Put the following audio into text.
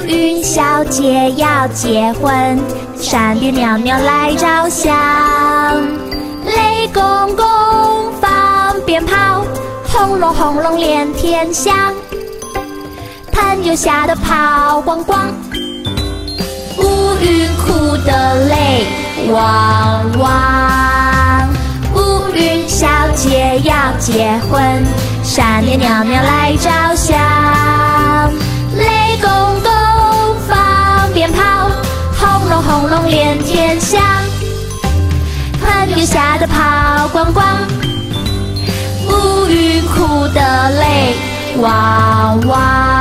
云小姐要结婚，闪电袅袅来照相。雷公公放鞭炮，轰隆轰隆连天响。朋友吓得跑光光，乌云哭得泪汪汪。乌云小姐要结婚，闪电袅袅来照相。雷公公放鞭炮，轰隆轰隆连天响。朋友吓得跑光光，乌云哭得泪汪汪。